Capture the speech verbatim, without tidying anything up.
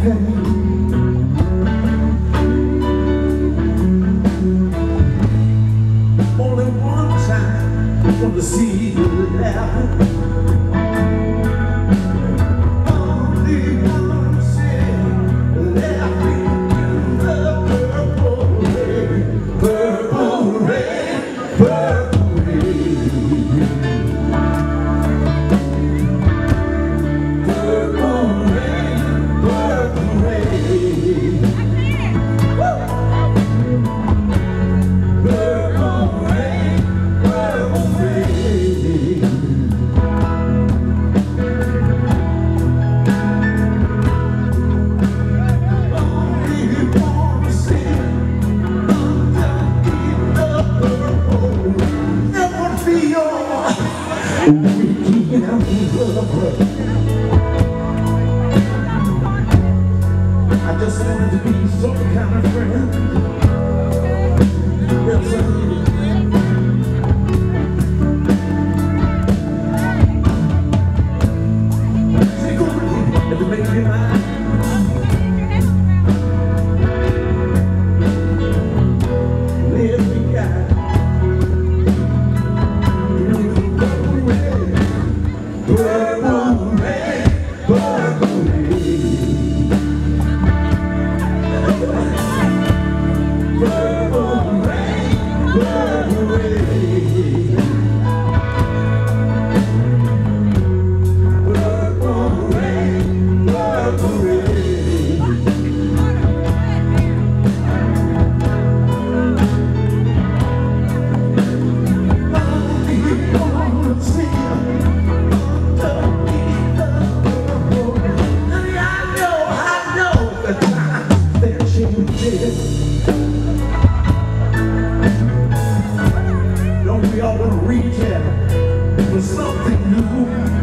Only one time I want to see you laugh. Only one time laughing in the purple rain, purple rain, purple rain, purple rain, purple rain. Purple rain, purple rain. Only one sin underneath the purple rain. Never feel weak love. I just wanted to be some kind of friend. Yes, I did. Take over and to make me mine. Let me guide through the purple rain, purple rain, purple rain, purple rain, purple rain, purple rain, purple rain. Don't we all want to recap with something new?